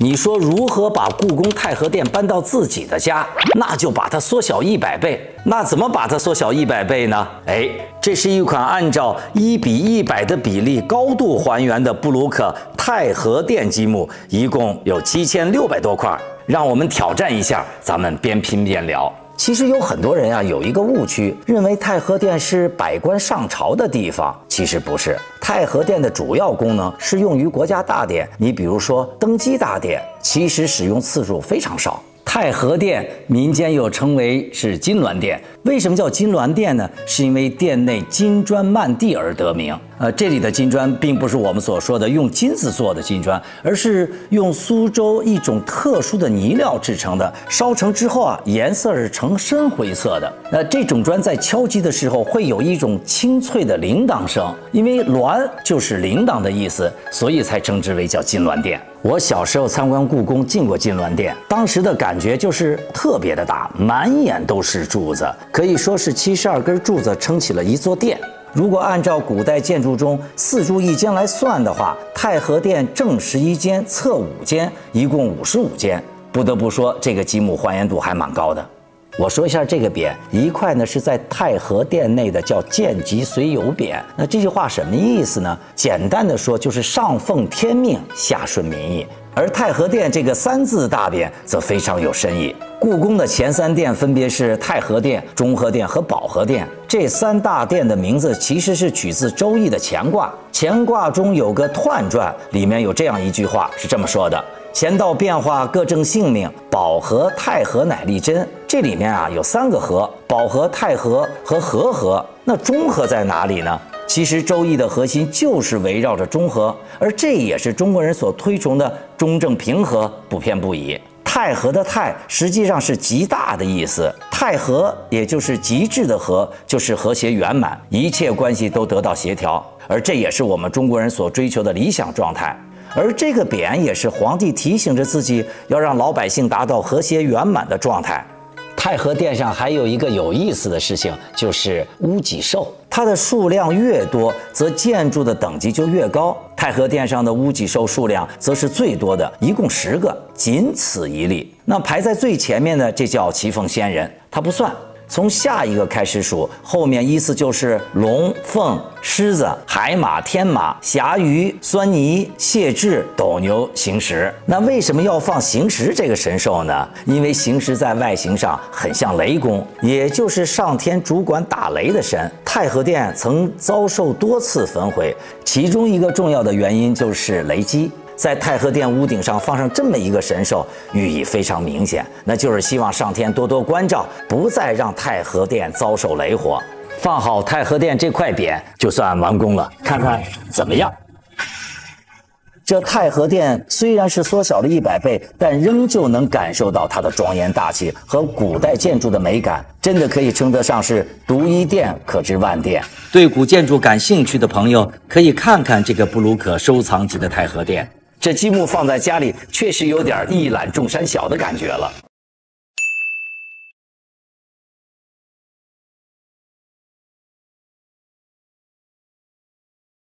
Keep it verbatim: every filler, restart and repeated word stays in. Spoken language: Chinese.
你说如何把故宫太和殿搬到自己的家？那就把它缩小一百倍。那怎么把它缩小一百倍呢？哎，这是一款按照一比一百的比例高度还原的布鲁克太和殿积木，一共有七千六百多块。让我们挑战一下，咱们边拼边聊。其实有很多人啊有一个误区，认为太和殿是百官上朝的地方，其实不是。太和殿的主要功能是用于国家大典，你比如说登基大典，其实使用次数非常少。太和殿民间又称为是金銮殿，为什么叫金銮殿呢？是因为殿内金砖漫地而得名。呃，这里的金砖并不是我们所说的用金子做的金砖，而是用苏州一种特殊的泥料制成的，烧成之后啊，颜色是呈深灰色的。那这种砖在敲击的时候会有一种清脆的铃铛声，因为銮就是铃铛的意思，所以才称之为叫金銮殿。我小时候参观故宫，进过金銮殿，当时的感觉就是特别的大，满眼都是柱子，可以说是七十二根柱子撑起了一座殿。如果按照古代建筑中四柱一间来算的话，太和殿正十一间，侧五间，一共五十五间。不得不说，这个积木还原度还蛮高的。我说一下这个匾，一块呢是在太和殿内的，叫见吉随有匾。那这句话什么意思呢？简单的说就是上奉天命，下顺民意。而太和殿这个三字大匾则非常有深意。故宫的前三殿分别是太和殿、中和殿和保和殿。这三大殿的名字其实是取自《周易》的乾卦。乾卦中有个彖传，里面有这样一句话，是这么说的：乾道变化，各正性命，保和、太和乃立真。这里面啊有三个和，保和、太和和和合。那中和在哪里呢？其实《周易》的核心就是围绕着中和，而这也是中国人所推崇的中正平和、不偏不倚。太和的太实际上是极大的意思，太和也就是极致的和，就是和谐圆满，一切关系都得到协调，而这也是我们中国人所追求的理想状态。而这个匾也是皇帝提醒着自己，要让老百姓达到和谐圆满的状态。太和殿上还有一个有意思的事情，就是屋脊兽，它的数量越多，则建筑的等级就越高。太和殿上的屋脊兽数量则是最多的，一共十个，仅此一例。那排在最前面的，这叫骑凤仙人，它不算。从下一个开始数，后面依次就是龙、凤、狮子、海马、天马、侠鱼、狻猊、谢豸、斗牛、行石。那为什么要放行石这个神兽呢？因为行石在外形上很像雷公，也就是上天主管打雷的神。太和殿曾遭受多次焚毁，其中一个重要的原因就是雷击。在太和殿屋顶上放上这么一个神兽，寓意非常明显，那就是希望上天多多关照，不再让太和殿遭受雷火。放好太和殿这块匾就算完工了，看看怎么样？这太和殿虽然是缩小了一百倍，但仍旧能感受到它的庄严大气和古代建筑的美感，真的可以称得上是独一殿可知万殿。对古建筑感兴趣的朋友，可以看看这个布鲁克收藏级的太和殿。这积木放在家里，确实有点一览众山小的感觉了。